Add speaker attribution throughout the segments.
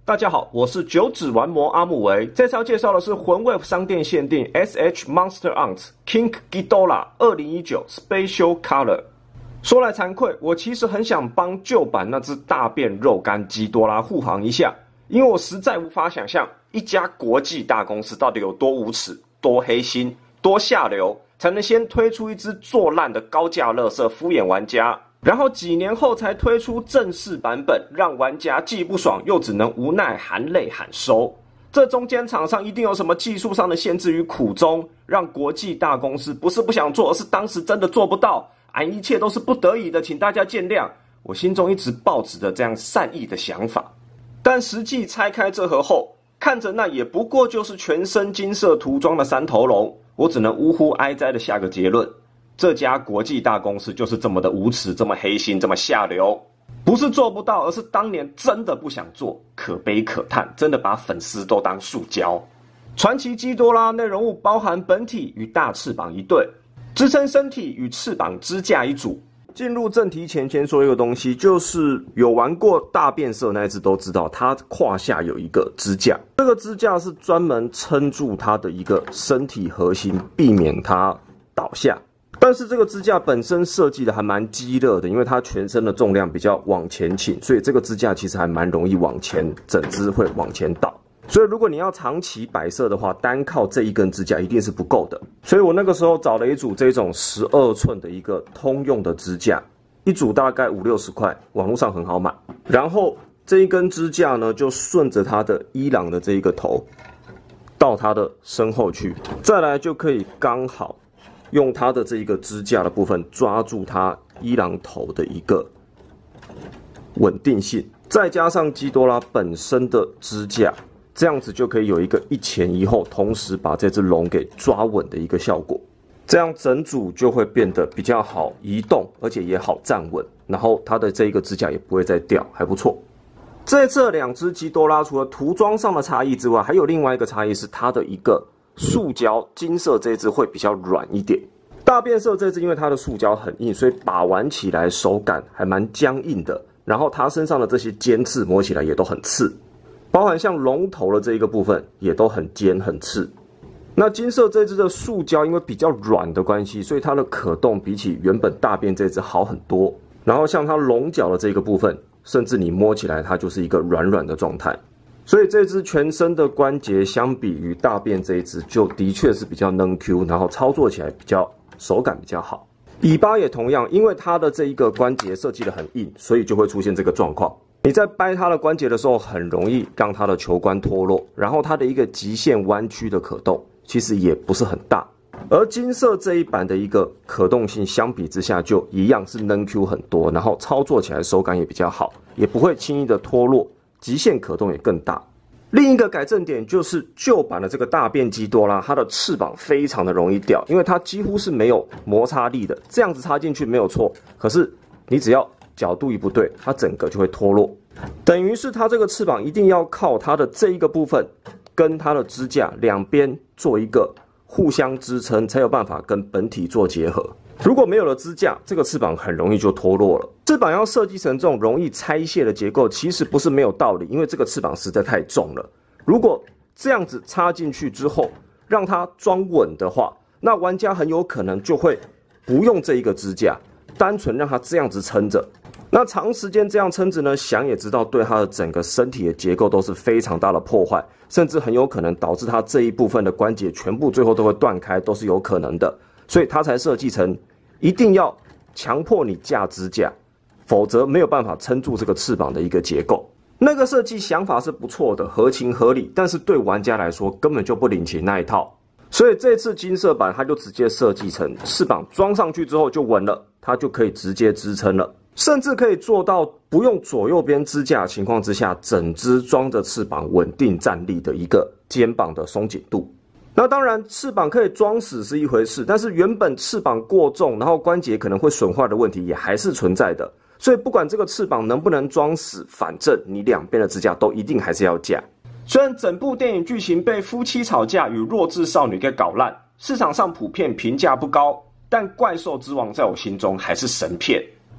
Speaker 1: 大家好，我是九指玩魔阿木维。这次要介绍的是魂 Wave 商店限定 SH Monster Ant King Ghidorah 2019 Special Color。说来惭愧，我其实很想帮旧版那只大便肉干基多拉护航一下，因为我实在无法想象一家国际大公司到底有多无耻、多黑心、多下流，才能先推出一只做烂的高价垃圾敷衍玩家。然后几年后才推出正式版本，让玩家既不爽又只能无奈含泪喊收。这中间厂商一定有什么技术上的限制与苦衷，让国际大公司不是不想做，而是当时真的做不到。一切都是不得已的，请大家见谅。我心中一直抱持着这样善意的想法，但实际拆开这盒后，看着那也不过就是全身金色涂装的三头龙，我只能呜呼哀哉的下个结论。这家国际大公司就是这么的无耻，这么黑心，这么下流。不是做不到，而是当年真的不想做，可悲可叹，真的把粉丝都当塑胶。传奇基多拉内容物包含本体与大翅膀一对，支撑身体与翅膀支架一组。进入正题前，先说一个东西，就是有玩过大变色那一只都知道，它胯下有一个支架，这个支架是专门撑住它的一个身体核心，避免它倒下。但是这个支架本身设计的还蛮激烈的，因为它全身的重量比较往前倾，所以这个支架其实还蛮容易往前，整只会往前倒。所以如果你要长期摆设的话，单靠这一根支架一定是不够的。所以我那个时候找了一组这种12寸的一个通用的支架，一组大概50-60块，网络上很好买。然后这一根支架呢，就顺着它的伊朗的这一个头到它的身后去，再来就可以刚好用它的这一个支架的部分抓住它伊朗头的一个稳定性，再加上基多拉本身的支架，这样子就可以有一个一前一后，同时把这只龙给抓稳的一个效果。这样整组就会变得比较好移动，而且也好站稳，然后它的这一个支架也不会再掉，还不错。这次两只基多拉除了涂装上的差异之外，还有另外一个差异是它的一个塑胶金色这只会比较软一点，大变色这只因为它的塑胶很硬，所以把玩起来手感还蛮僵硬的。然后它身上的这些尖刺摸起来也都很刺，包含像龙头的这一个部分也都很尖很刺。那金色这只的塑胶因为比较软的关系，所以它的可动比起原本大变这只好很多。然后像它龙角的这个部分，甚至你摸起来它就是一个软软的状态。所以这只全身的关节相比于大便这一只就的确是比较嫩 Q， 然后操作起来比较手感比较好。尾巴也同样，因为它的这一个关节设计的很硬，所以就会出现这个状况。你在掰它的关节的时候，很容易让它的球关脱落，然后它的一个极限弯曲的可动其实也不是很大。而金色这一版的一个可动性相比之下就一样是嫩 Q 很多，然后操作起来手感也比较好，也不会轻易的脱落。极限可动也更大。另一个改正点就是旧版的这个大变基多拉，它的翅膀非常的容易掉，因为它几乎是没有摩擦力的，这样子插进去没有错，可是你只要角度一不对，它整个就会脱落。等于是它这个翅膀一定要靠它的这一个部分跟它的支架两边做一个互相支撑，才有办法跟本体做结合。如果没有了支架，这个翅膀很容易就脱落了。翅膀要设计成这种容易拆卸的结构，其实不是没有道理，因为这个翅膀实在太重了。如果这样子插进去之后，让它装稳的话，那玩家很有可能就会不用这一个支架，单纯让它这样子撑着。那长时间这样撑着呢，想也知道对它的整个身体的结构都是非常大的破坏，甚至很有可能导致它这一部分的关节全部最后都会断开，都是有可能的。所以它才设计成一定要强迫你架支架，否则没有办法撑住这个翅膀的一个结构。那个设计想法是不错的，合情合理，但是对玩家来说根本就不领情那一套。所以这次金色版它就直接设计成翅膀装上去之后就稳了，它就可以直接支撑了，甚至可以做到不用左右边支架的情况之下，整只装着翅膀稳定站立的一个肩膀的松紧度。那当然，翅膀可以装死是一回事，但是原本翅膀过重，然后关节可能会损坏的问题也还是存在的。所以不管这个翅膀能不能装死，反正你两边的支架都一定还是要架。虽然整部电影剧情被夫妻吵架与弱智少女给搞烂，市场上普遍评价不高，但怪兽之王在我心中还是神片。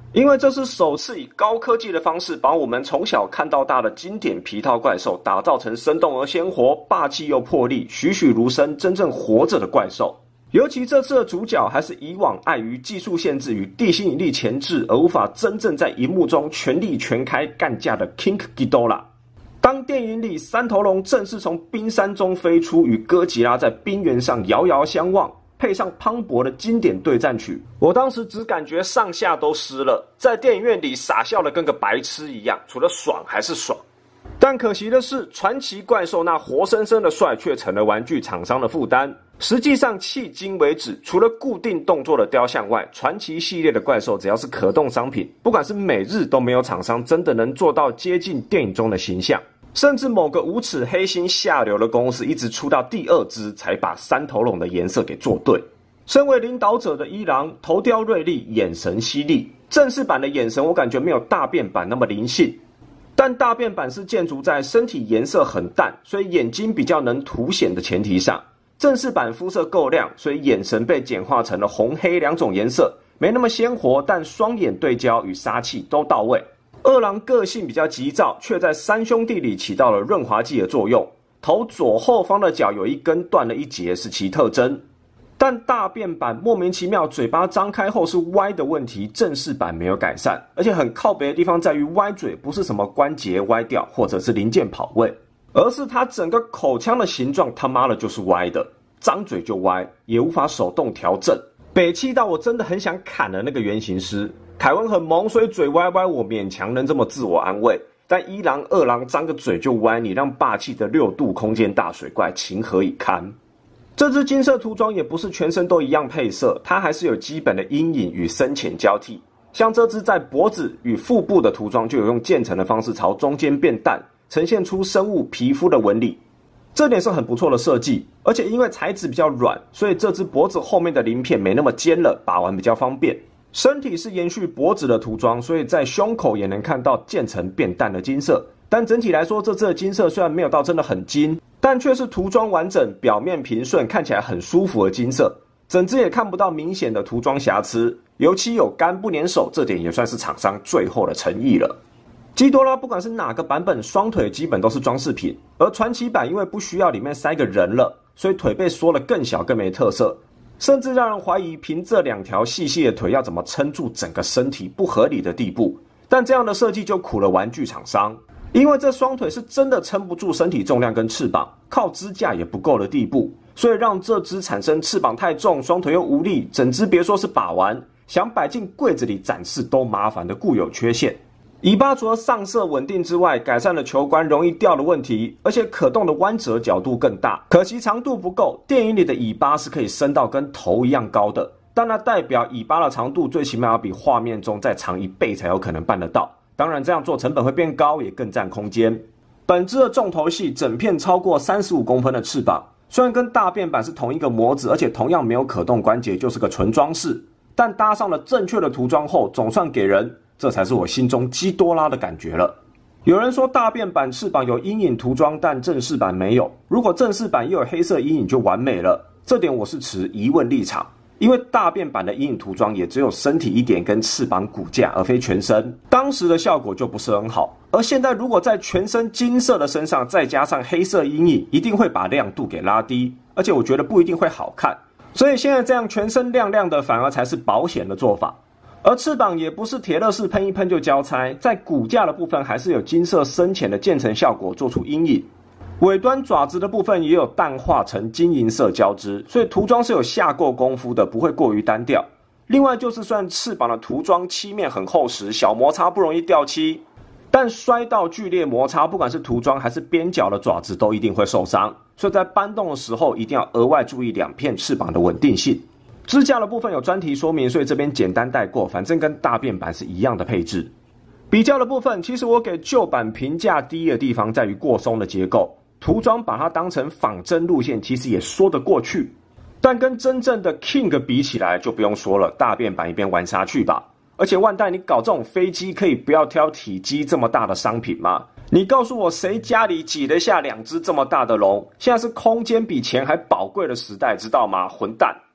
Speaker 1: 因为这是首次以高科技的方式把我们从小看到大的经典皮套怪兽打造成生动而鲜活、霸气又魄力、栩栩如生、真正活着的怪兽。尤其这次的主角还是以往碍于技术限制与地心引力钳制而无法真正在荧幕中全力全开干架的 King Ghidorah。当电影里三头龙正式从冰山中飞出，与哥吉拉在冰原上遥遥相望，配上磅礴的经典对战曲，我当时只感觉上下都湿了，在电影院里傻笑的跟个白痴一样，除了爽还是爽。但可惜的是，传奇怪兽那活生生的帅却成了玩具厂商的负担。实际上，迄今为止，除了固定动作的雕像外，传奇系列的怪兽只要是可动商品，不管是美日，都没有厂商真的能做到接近电影中的形象。甚至某个无耻黑心下流的公司一直出到第2只才把三头龙的颜色给做对。身为领导者的一郎，头雕锐利，眼神犀利。正式版的眼神我感觉没有大变版那么灵性，但大变版是建筑在身体颜色很淡，所以眼睛比较能凸显的前提上。正式版肤色够亮，所以眼神被简化成了红黑2种颜色，没那么鲜活，但双眼对焦与杀气都到位。二郎个性比较急躁，却在三兄弟里起到了润滑剂的作用。头左后方的角有一根断了一截是其特征。但大变版莫名其妙嘴巴张开后是歪的问题，正式版没有改善，而且很靠北的地方在于歪嘴不是什么关节歪掉或者是零件跑位，而是它整个口腔的形状他妈的就是歪的，张嘴就歪，也无法手动调整。北气到我真的很想砍了那个原型师。凯文很萌，所以嘴歪歪我勉强能这么自我安慰。但一郎、二郎张个嘴就歪，你让霸气的6度空间大水怪情何以堪？这只金色涂装也不是全身都一样配色，它还是有基本的阴影与深浅交替。像这只在脖子与腹部的涂装就有用渐层的方式朝中间变淡，呈现出生物皮肤的纹理。这点是很不错的设计，而且因为材质比较软，所以这只脖子后面的鳞片没那么尖了，把玩比较方便。身体是延续脖子的涂装，所以在胸口也能看到渐层变淡的金色。但整体来说，这只的金色虽然没有到真的很金，但却是涂装完整、表面平顺、看起来很舒服的金色。整只也看不到明显的涂装瑕疵，油漆有干不粘手，这点也算是厂商最后的诚意了。基多拉不管是哪个版本，双腿基本都是装饰品，而传奇版因为不需要里面塞个人了，所以腿被缩了更小更没特色。甚至让人怀疑凭这2条细细的腿要怎么撑住整个身体不合理的地步。但这样的设计就苦了玩具厂商，因为这双腿是真的撑不住身体重量跟翅膀，靠支架也不够的地步，所以让这只产生翅膀太重，双腿又无力，整只别说是把玩，想摆进柜子里展示都麻烦的固有缺陷。尾巴除了上色稳定之外，改善了球冠容易掉的问题，而且可动的弯折角度更大，可惜长度不够。电影里的尾巴是可以伸到跟头一样高的，但那代表尾巴的长度最起码要比画面中再长1倍才有可能办得到。当然这样做成本会变高，也更占空间。本只的重头戏，整片超过35公分的翅膀，虽然跟大变版是同一个模子，而且同样没有可动关节，就是个纯装饰，但搭上了正确的涂装后，总算给人这才是我心中基多拉的感觉了。有人说大变版翅膀有阴影涂装，但正式版没有。如果正式版也有黑色阴影就完美了，这点我是持疑问立场。因为大变版的阴影涂装也只有身体一点跟翅膀骨架，而非全身，当时的效果就不是很好。而现在如果在全身金色的身上再加上黑色阴影，一定会把亮度给拉低，而且我觉得不一定会好看。所以现在这样全身亮亮的，反而才是保险的做法。而翅膀也不是铁乐式喷一喷就交差，在骨架的部分还是有金色深浅的渐层效果做出阴影，尾端爪子的部分也有淡化成金银色交织，所以涂装是有下过功夫的，不会过于单调。另外就是虽然翅膀的涂装漆面很厚实，小摩擦不容易掉漆，但摔到剧烈摩擦，不管是涂装还是边角的爪子都一定会受伤，所以在搬动的时候一定要额外注意2片翅膀的稳定性。支架的部分有专题说明，所以这边简单带过，反正跟大变版是一样的配置。比较的部分，其实我给旧版评价低的地方在于过松的结构，涂装把它当成仿真路线，其实也说得过去。但跟真正的 King 比起来就不用说了，大变版一边玩下去吧。而且万代，你搞这种飞机可以不要挑体积这么大的商品吗？你告诉我谁家里挤得下2只这么大的龙？现在是空间比钱还宝贵的时代，知道吗？混蛋！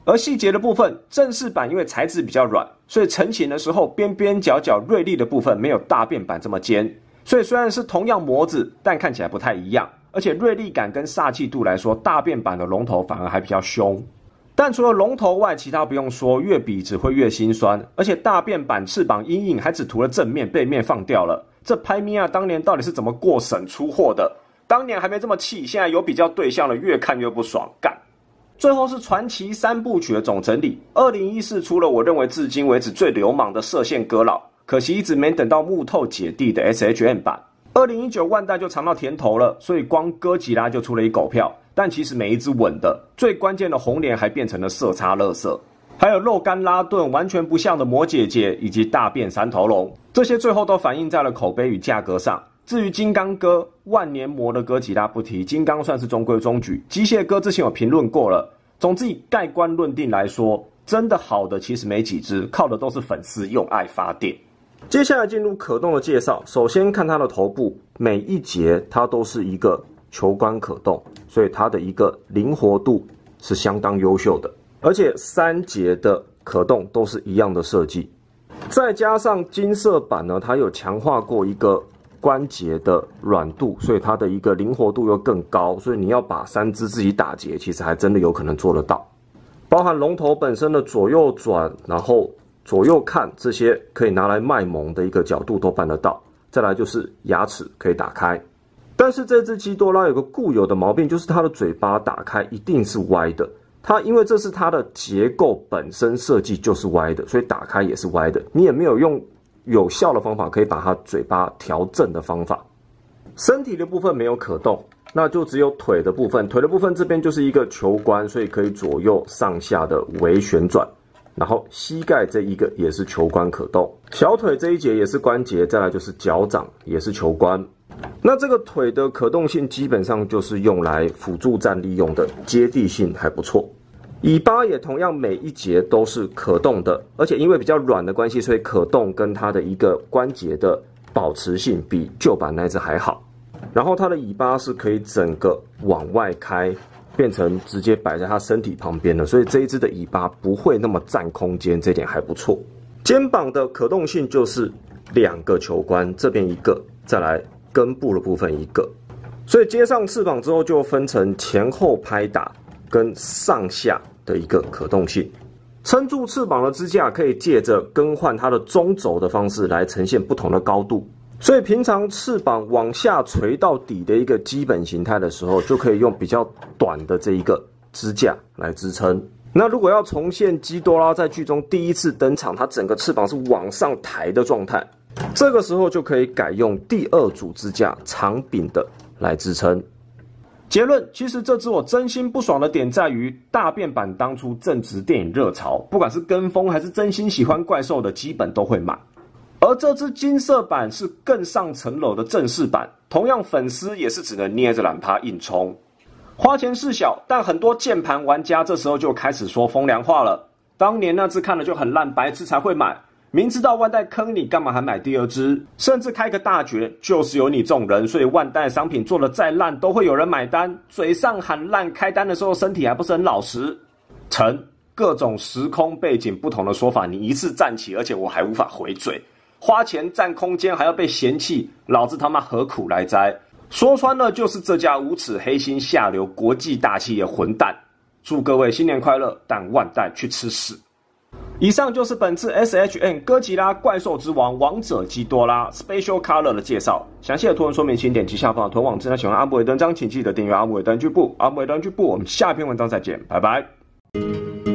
Speaker 1: 而细节的部分，正式版因为材质比较软，所以成型的时候边边角角锐利的部分没有大便版这么尖，所以虽然是同样模子，但看起来不太一样。而且锐利感跟煞气度来说，大便版的龙头反而还比较凶。但除了龙头外，其他不用说，越比只会越心酸。而且大便版翅膀阴影还只涂了正面，背面放掉了。这拍米亚当年到底是怎么过审出货的？当年还没这么气，现在有比较对象了，越看越不爽，干。最后是传奇3部曲的总整理。2014出了我认为至今为止最流氓的射线割佬，可惜一直没等到木透姐弟的 SHM 版。2019万代就尝到甜头了，所以光哥吉拉就出了一狗票，但其实每一只稳的，最关键的红莲还变成了色差垃圾，还有肉干拉顿完全不像的魔姐姐以及大便三头龙，这些最后都反映在了口碑与价格上。至于金刚哥万年魔的哥吉拉不提，金刚算是中规中矩，机械哥之前有评论过了。总之以盖棺论定来说，真的好的其实没几只，靠的都是粉丝用爱发电。接下来进入可动的介绍，首先看它的头部，每一节它都是一个球关可动，所以它的一个灵活度是相当优秀的，而且3节的可动都是一样的设计，再加上金色版呢，它有强化过一个关节的软度，所以它的一个灵活度又更高，所以你要把3只自己打结，其实还真的有可能做得到。包含龙头本身的左右转，然后左右看，这些可以拿来卖萌的一个角度都办得到。再来就是牙齿可以打开，但是这只基多拉有个固有的毛病，就是它的嘴巴打开一定是歪的。它因为这是它的结构本身设计就是歪的，所以打开也是歪的。你也没有用有效的方法可以把它嘴巴调正的方法。身体的部分没有可动，那就只有腿的部分。腿的部分这边就是一个球关，所以可以左右上下的微旋转。然后膝盖这一个也是球关可动，小腿这一节也是关节，再来就是脚掌也是球关。那这个腿的可动性基本上就是用来辅助站立用的，接地性还不错。尾巴也同样每一节都是可动的，而且因为比较软的关系，所以可动跟它的一个关节的保持性比旧版那只还好。然后它的尾巴是可以整个往外开，变成直接摆在它身体旁边的，所以这一只的尾巴不会那么占空间，这点还不错。肩膀的可动性就是2个球关，这边一个，再来根部的部分一个，所以接上翅膀之后就分成前后拍打跟上下的一个可动性。撑住翅膀的支架可以借着更换它的中轴的方式来呈现不同的高度，所以平常翅膀往下垂到底的一个基本形态的时候，就可以用比较短的这一个支架来支撑。那如果要重现基多拉在剧中第一次登场，它整个翅膀是往上抬的状态，这个时候就可以改用第2组支架长柄的来支撑。结论，其实这支我真心不爽的点在于，大便版当初正值电影热潮，不管是跟风还是真心喜欢怪兽的，基本都会买。而这支金色版是更上层楼的正式版，同样粉丝也是只能捏着懒趴硬冲。花钱事小，但很多键盘玩家这时候就开始说风凉话了。当年那支看了就很烂，白痴才会买。明知道万代坑你，干嘛还买第2支？甚至开个大绝，就是有你这种人，所以万代商品做的再烂，都会有人买单。嘴上喊烂，开单的时候身体还不是很老实。成各种时空背景不同的说法，你一次站起，而且我还无法回嘴。花钱占空间还要被嫌弃，老子他妈何苦来哉？说穿了就是这家无耻黑心下流国际大企业混蛋。祝各位新年快乐，但万代去吃屎！以上就是本次 SHM 哥吉拉怪兽之王王者基多拉 Special Color 的介绍。详细的图文说明请点击下方的图文网址。那喜欢阿姆伟登章，请记得订阅阿姆伟登剧部。阿姆伟登剧部，我们下篇文章再见，拜拜。